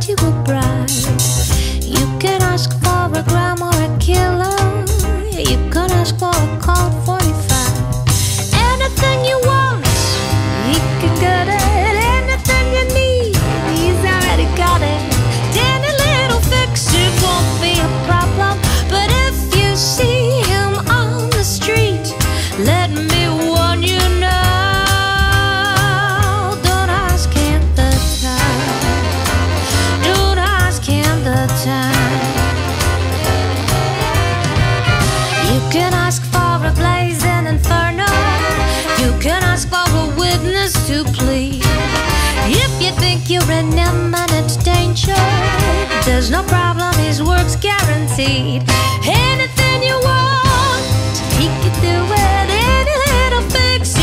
you a bride. You can ask for a gram or a kilo. You can ask for a Colt 45. Anything you want, he can get it. Anything you need, he's already got it. Any little fix, it won't be a problem. But if you see him on the street, let me warn you now. Don't ask him the time. Don't ask him the time. You can ask for a blazing inferno. You can ask for a witness to plead. If you think you're in imminent danger, there's no problem, his work's guaranteed. Anything you want, he can do it. Any little fix,